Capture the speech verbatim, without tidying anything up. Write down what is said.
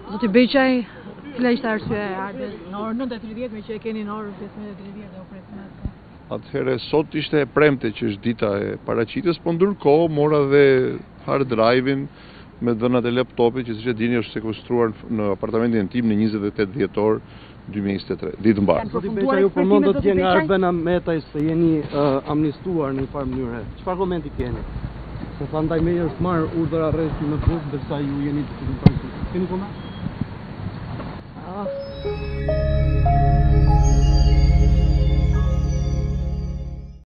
Zoti Beqaj, cila ishte arsyeja e ardhes në orën nëntë e tridhjetë me që e keni në orën pesëmbëdhjetë e tridhjetë dhe u presim. Atëherë sot ishte e premte që është dita e paraqitjes, po ndërkohë mora dhe hard drive-in me dhënat e laptopit që siç e dini është sekuestruar në apartamentin tim në njëzet e tetë dhjetor dy mijë e njëzet e tre, ditë mbarë. Zoti Beqaj, ju përmendët që nga Arbena Metaj se jeni uh, amnistuar në një farë mënyrë. Çfarë komenti keni? Se tha ndaj meje është marrë urdhër arresti në fund, ndërsa ju jeni të paraqitjes. Keni koment? Oh.